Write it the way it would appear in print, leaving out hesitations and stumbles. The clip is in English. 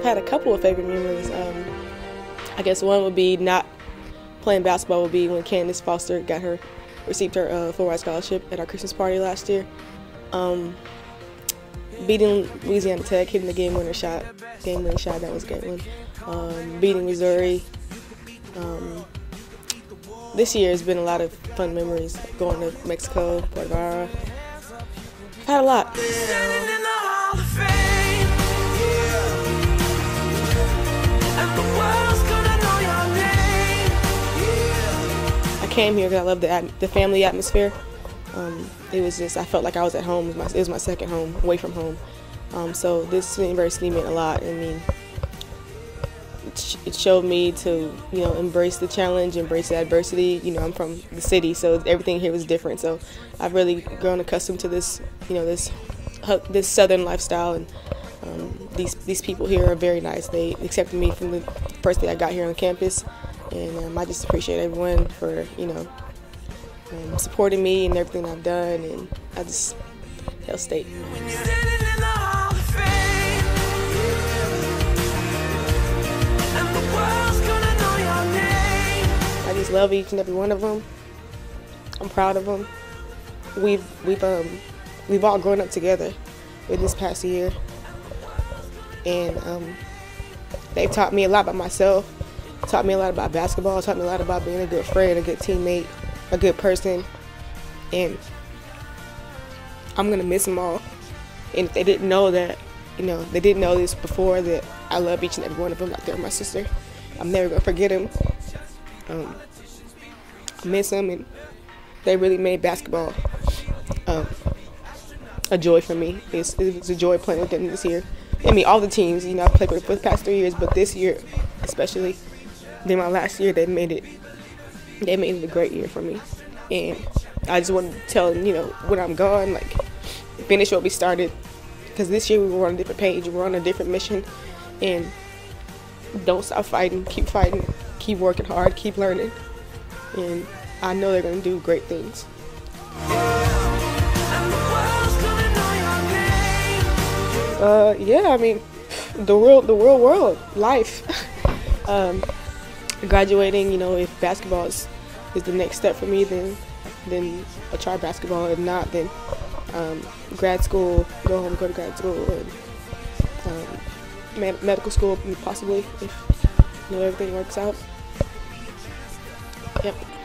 had a couple of favorite memories. I guess one would be not playing basketball would be when Candace Foster received her full ride scholarship at our Christmas party last year. Beating Louisiana Tech, hitting the game-winning shot, that was a great one. Beating Missouri. This year has been a lot of fun memories, going to Mexico, Puerto Vallarta. I've had a lot. I came here because I love the family atmosphere. It was just, I felt like I was at home. It was my second home, away from home. So this university meant a lot. I mean, it showed me to, embrace the challenge, embrace the adversity. I'm from the city, so everything here was different. So I've really grown accustomed to this, this Southern lifestyle, and these people here are very nice. They accepted me from the first day I got here on campus, and I just appreciate everyone for, supporting me and everything I've done, and I just Hell State. I just love each and every one of them. I'm proud of them. We've all grown up together in this past year, and they've taught me a lot about myself, taught me a lot about basketball, taught me a lot about being a good friend, a good teammate, a good person, and I'm gonna miss them all. And if they didn't know that, they didn't know this before, that I love each and every one of them like they're my sister. I'm never gonna forget them. I miss them, and they really made basketball a joy for me. It was a joy playing with them this year. I mean, all the teams, I've played with for the past 3 years, but this year especially, then my last year, they made it a great year for me. And I just want to tell them, when I'm gone, finish what we started, because this year we were on a different page, we were on a different mission, and don't stop fighting, keep working hard, keep learning, and I know they're going to do great things. Yeah, I mean, the real world, life. Graduating, if basketball is the next step for me, then I'll try basketball. If not, then grad school, go to grad school, and medical school possibly, if everything works out. Yep.